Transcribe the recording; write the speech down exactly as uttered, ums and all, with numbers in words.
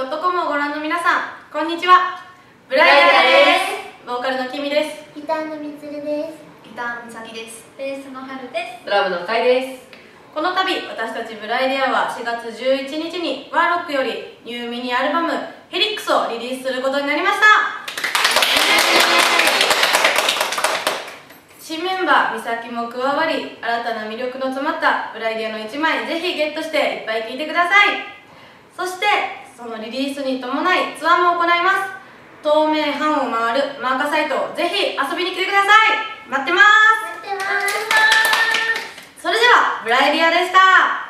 .com をご覧の皆さん、こんにちは。ブライデアです。ボーカルのキミです。 ギターのみつるです。 ギターのみさきです。 ベースのはるです。 ドラムのかいです。 この度、私たちブライデアはしがつじゅういちにちにワーロックよりニューミニアルバム「ヘリックス」をリリースすることになりました。新メンバーみさきも加わり、新たな魅力の詰まったブライデアのいちまい、ぜひゲットしていっぱい聴いてください。そしてそのリリースに伴いツアーも行います。東名阪を回るマーカサイト、ぜひ遊びに来てください。待ってます。 待ってます。 それではブライデアでした。